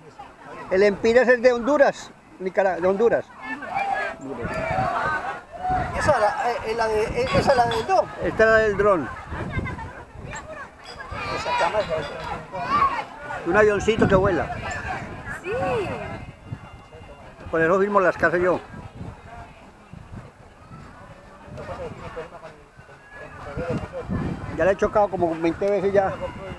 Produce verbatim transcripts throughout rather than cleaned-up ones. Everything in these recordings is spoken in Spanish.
El Empires es de Honduras, Nicaragua, de Honduras. Esa es la, eh, la, de, eh, esa es la del dron. Esta es la del dron. Esa cámara es Un avioncito que vuela. Sí. Por eso mismo las casas yo. Ya le he chocado como veinte veces ya.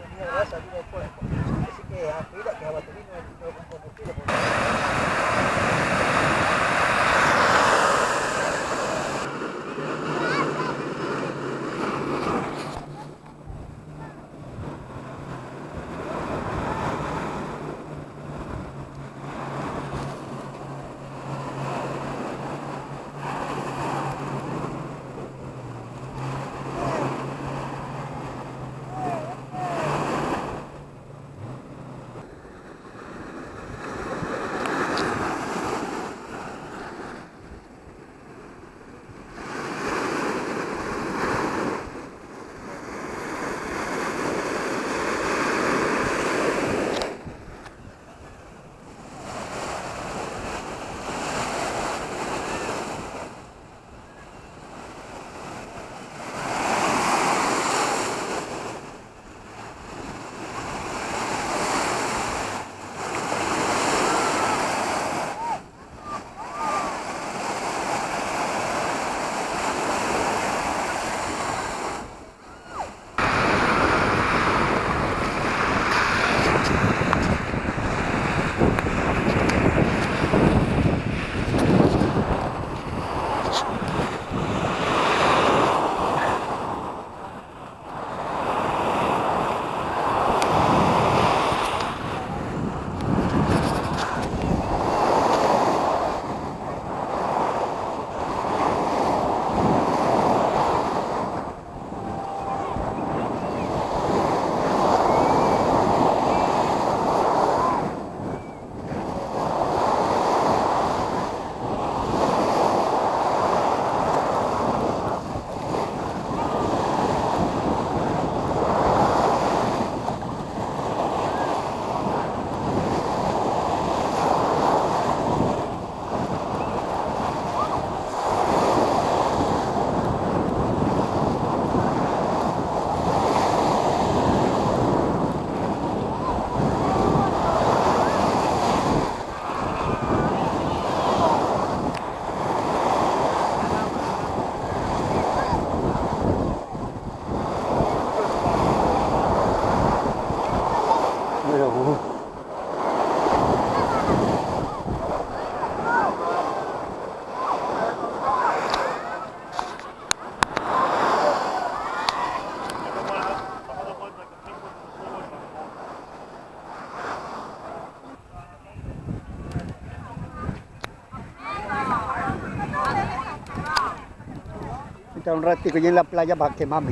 Estar un ratico allí en la playa para quemarme.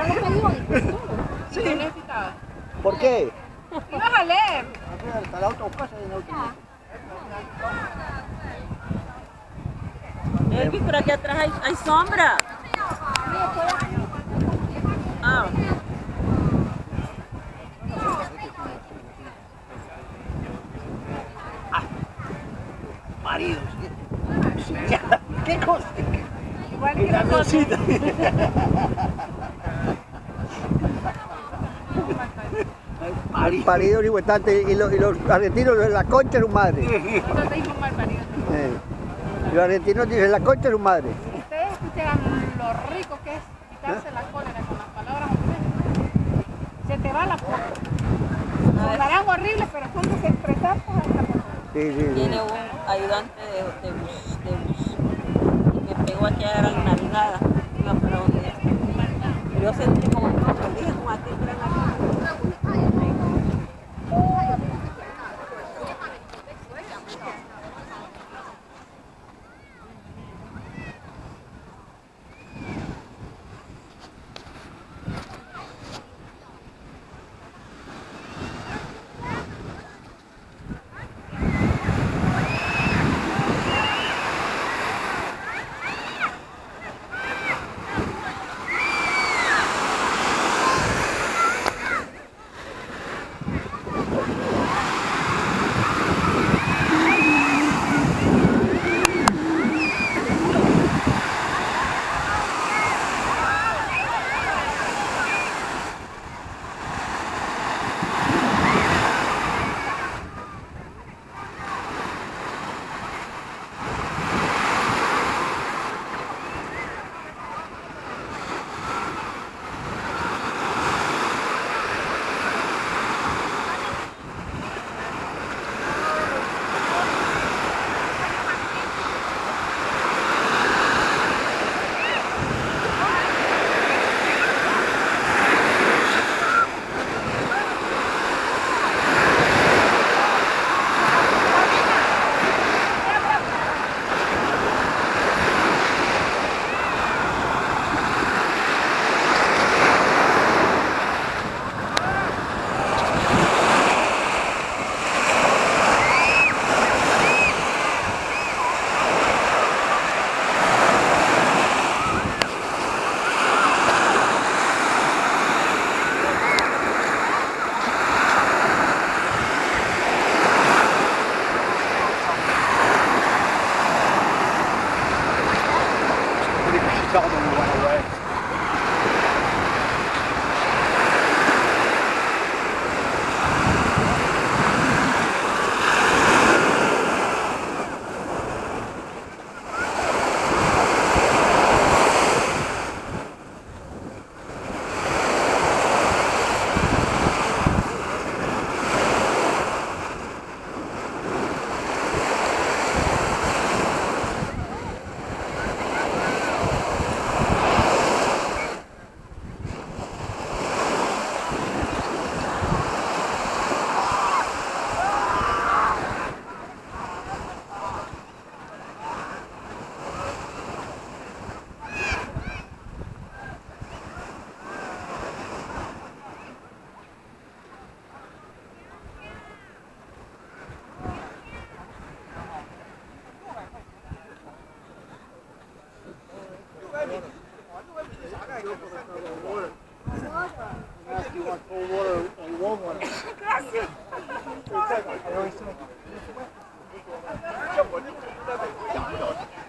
los periódicos. Sí. ¿Qué necesitabas? ¿Por qué? Ibas a leer. Hasta la autocasa y la autocasa. Elvis, por aquí atrás hay, hay sombra. Ah. Maridos. ¿Qué cosa? Igual Y que la nosotros. cosita. Parido y huetante, y, lo- y los argentinos dicen la concha de su madre. Nosotros dijimos mal parido. Eh, Los argentinos dicen la concha de su madre. Ustedes escuchan lo rico que es quitarse la cólera con las palabras horribles. Se te va la poca. Sonarán horribles, pero son desexpresantes hasta por Sí, sí, sí. Tiene un ayudante de, de bus, de bus, y me pegó aquí a la nalgada. Iba para donde es. Yo sentí como que me dije como aquí, pero en la Tell them we went away. Ask you want cold water or warm water. Gracias.